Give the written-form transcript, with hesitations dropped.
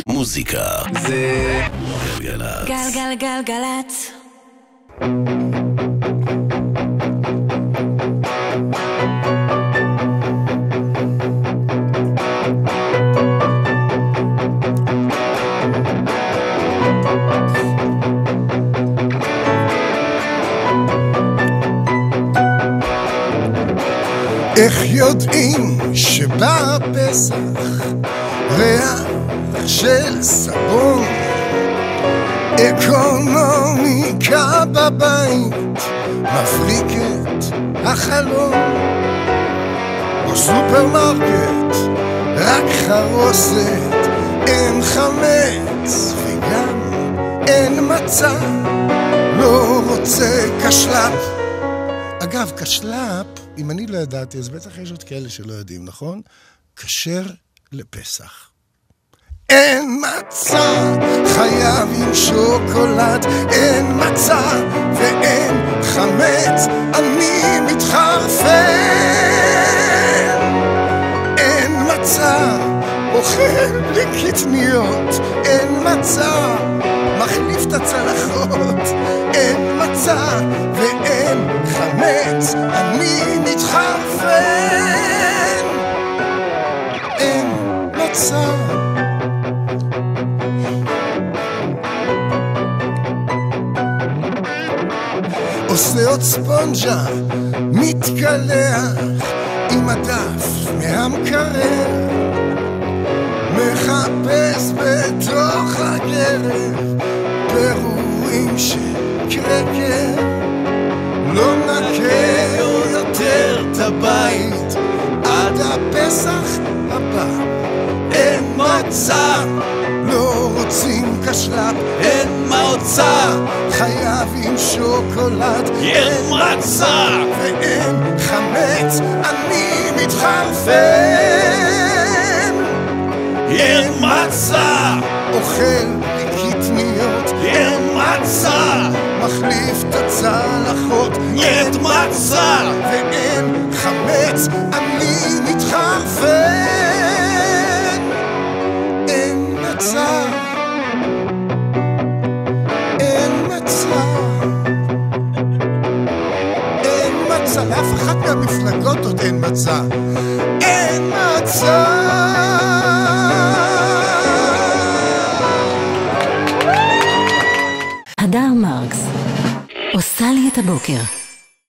מוזיקה זה גלגלצ. גלגלגלגלצ. איך יודעים שבא הפסח ריח של סבון, אקונומיקה בבית מפריק את החלום, בסופרמרקט רק חרוסת, אין חמץ וגם אין מצה, לא רוצה קשלף. אגב, קשלף, אם אני לא ידעתי, אז בטח יש עוד כאלה שלא יודעים, נכון? כשר לפסח. אין מצה, חייב עם שוקולד, אין מצה ואין חמץ, אני מתחרפן. אין מצה, אוכל בלי קטניות, אין מצה, מחליף את הצלחות, אין מצה ואין חמץ, אני מתחרפן. אין מצה. עושה עוד ספונג'ה, מתקלח עם הדף מהמקרר, מחפש בתוך הגרב פירורים של קרקר, לא נקה יותר את הבית עד הפסח הבא. אין מצה, לא רוצים קשלף, אין מצה, חייב עם שוקולד, אין מצה ואין חמץ, אני מתחרפן. אין מצה, אוכל בקטניות, אין מצה, מחליף את הצלחות, אין מצה ואין חמץ, אני מתחרפן. אין מצה, אין מצה, אין מצה, לאף אחת מהמפלגות עוד אין מצה. אין מצה. הדר מרקס עושה לי את הבוקר.